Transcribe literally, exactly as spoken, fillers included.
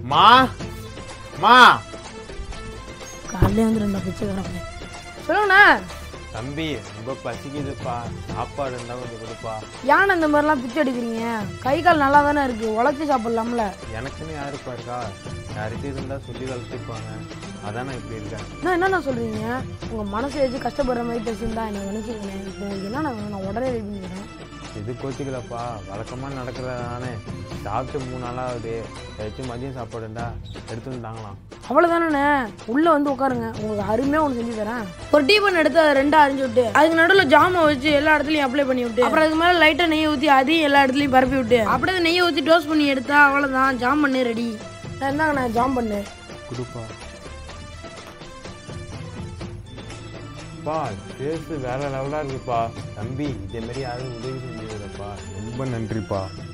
மா மா காலையில வந்து ரெண்டு பிச்சை கிடப்பேன். சொல்லுங்கண்ணா. தம்பி ரொம்ப பசிக்குதுப்பா, சாப்பாடு இருந்தா கொஞ்சம் கொடுப்பா. ஏன் இந்த மாதிரிலாம் பிச்சை எடுக்கிறீங்க? கை கால் நல்லா தானே இருக்கு, உழைச்சி சாப்பிடலாம்ல. எனக்குன்னு யாருப்பா இருக்கா? யாருக்கு இருந்தா சொல்லி வளர்த்துப்பாங்க, அதான் நான் இப்படி இருக்கேன். நான் என்னண்ணா சொல்றீங்க? உங்க மனசை வச்சு கஷ்டப்படுற மாதிரி பேசியிருந்தா என்ன நினைச்சிருக்கேன். இப்போ உங்களுக்கு என்ன நான் உடனே ரெடி பண்ணிக்கிறேன். இது கோச்சிக்கலப்பா, வழக்கமாக நடக்கிறத நானே. சாப்பிட்டு மூணு நாளாவது ஏதாச்சும் மதியம் சாப்பாடுண்டா எடுத்து வந்துட்டாங்களாம். அவ்வளோதானே, உள்ளே வந்து உட்காருங்க, உங்களுக்கு அருமையாக ஒன்று செஞ்சு தரேன். ஒரு டீ பண்ண எடுத்து அதை ரெண்டாக அரிஞ்சு விட்டு அதுக்கு நடுவில் ஜாமை வச்சு எல்லா இடத்துலையும் அப்ளை பண்ணி விட்டு அப்புறம் அதுக்கு மேலே லைட்டாக நெய்யை ஊற்றி அதையும் எல்லா இடத்துலையும் பரப்பி விட்டு அப்படியே நெய்யை ஊற்றி டோஸ்ட் பண்ணி எடுத்தா அவ்வளோதான், ஜாம் பண்ணு ரெடி. நான் இருந்தாங்க நான் ஜாம் பண்ணு கொடுப்பா. பா டேஸ்ட் வேற லெவலாக இருக்குப்பா. தம்பி இதே மாதிரி யாரும் உதவி செஞ்சதுப்பா, ரொம்ப நன்றிப்பா.